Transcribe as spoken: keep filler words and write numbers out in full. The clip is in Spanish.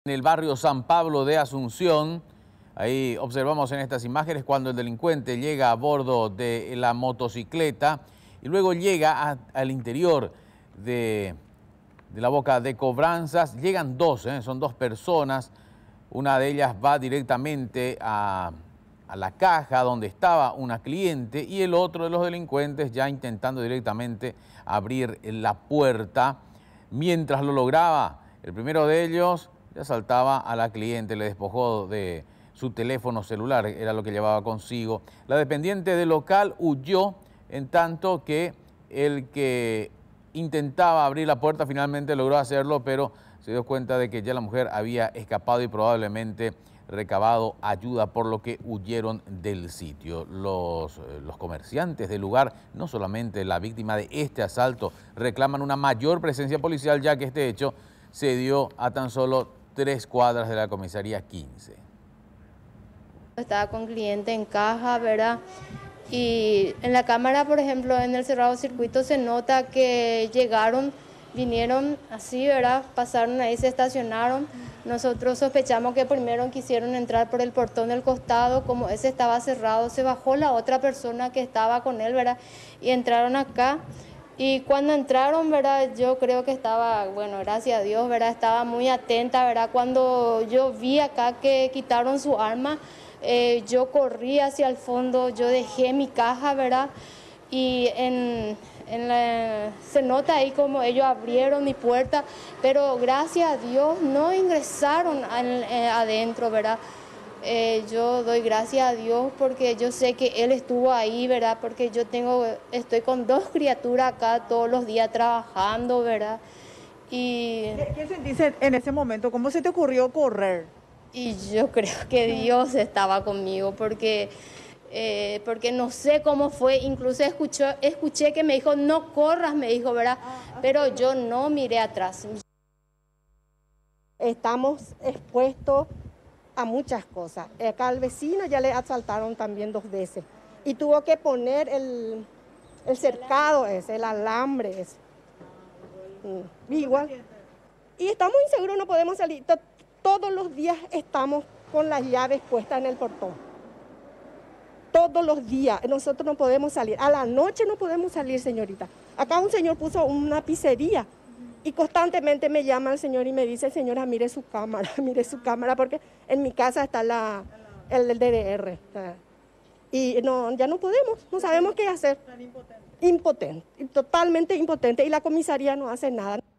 En el barrio San Pablo de Asunción, ahí observamos en estas imágenes cuando el delincuente llega a bordo de la motocicleta y luego llega a, al interior de, de la boca de cobranzas. Llegan dos, ¿eh? son dos personas, una de ellas va directamente a, a la caja donde estaba una cliente y el otro de los delincuentes ya intentando directamente abrir la puerta. Mientras lo lograba, el primero de ellos le asaltaba a la cliente, le despojó de su teléfono celular, era lo que llevaba consigo. La dependiente del local huyó, en tanto que el que intentaba abrir la puerta finalmente logró hacerlo, pero se dio cuenta de que ya la mujer había escapado y probablemente recabado ayuda, por lo que huyeron del sitio. Los, los comerciantes del lugar, no solamente la víctima de este asalto, reclaman una mayor presencia policial, ya que este hecho se dio a tan solo tres cuadras de la comisaría quince. Estaba con cliente en caja, ¿verdad? Y en la cámara, por ejemplo, en el cerrado circuito se nota que llegaron, vinieron así, ¿verdad? Pasaron ahí, se estacionaron. Nosotros sospechamos que primero quisieron entrar por el portón del costado, como ese estaba cerrado, se bajó la otra persona que estaba con él, ¿verdad? Y entraron acá. Y cuando entraron, ¿verdad? Yo creo que estaba, bueno, gracias a Dios, ¿verdad? Estaba muy atenta, ¿verdad? Cuando yo vi acá que quitaron su arma, eh, yo corrí hacia el fondo, yo dejé mi caja, ¿verdad? Y en, en la, se nota ahí como ellos abrieron mi puerta, pero gracias a Dios no ingresaron al, eh, adentro, ¿verdad? Eh, yo doy gracias a Dios porque yo sé que Él estuvo ahí, ¿verdad? Porque yo tengo, estoy con dos criaturas acá todos los días trabajando, ¿verdad? Y ¿Qué, qué sentiste en ese momento? ¿Cómo se te ocurrió correr? Y yo creo que Dios estaba conmigo porque, eh, porque no sé cómo fue, incluso escuchó, escuché que me dijo, no corras, me dijo, ¿verdad? Pero yo no miré atrás. Estamos expuestos a muchas cosas. Acá al vecino ya le asaltaron también dos veces y tuvo que poner el, el cercado ese, el alambre ese. Mm, igual. Y estamos inseguros, no podemos salir. Todos los días estamos con las llaves puestas en el portón. Todos los días nosotros no podemos salir. A la noche no podemos salir, señorita. Acá un señor puso una pizzería. Y constantemente me llama el señor y me dice, señora, mire su cámara, mire su cámara, porque en mi casa está la, el, el D D R. Y no, ya no podemos, no sabemos qué hacer. Impotente. Impotente, totalmente impotente. Y la comisaría no hace nada.